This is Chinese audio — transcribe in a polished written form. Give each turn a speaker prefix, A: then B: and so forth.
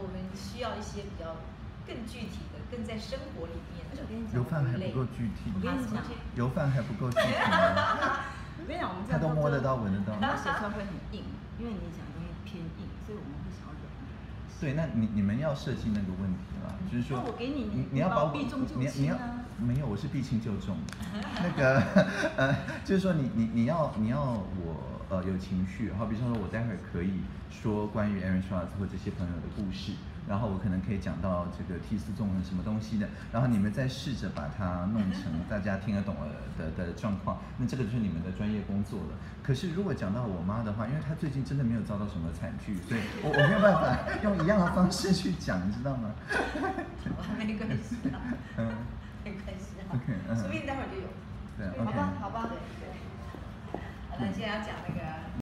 A: 我们需要一些比较更具体的、更在生活里面的。
B: 油饭还不够具体。
C: 我跟你讲，
B: 油饭还不够具体吗？
C: 我跟你讲，我们
B: 他都摸得到、闻得到。
C: 那写出来会很硬，因为你讲的东西偏硬，所以我们会想要软一点。
B: 对，那你们要设计那个问题啦，就是说，
C: 那我给你，
B: 你要把
C: 避重就轻啊。
B: 没有，我是避轻就重。那个就是说你要我有情绪，好，比方说我待会儿可以说关于 Aaron Swartz 或这些朋友的故事，然后我可能可以讲到这个替斯纵横什么东西的，然后你们再试着把它弄成大家听得懂的状况，那这个就是你们的专业工作了。可是如果讲到我妈的话，因为她最近真的没有遭到什么惨剧，所以我没有办法用一样的方式去讲，你知道吗？
A: 没关系啊，没关系啊，
B: OK，
A: 说不定待会儿就有。
B: 对，
A: 好吧，好吧，对。好，那现在要讲那个。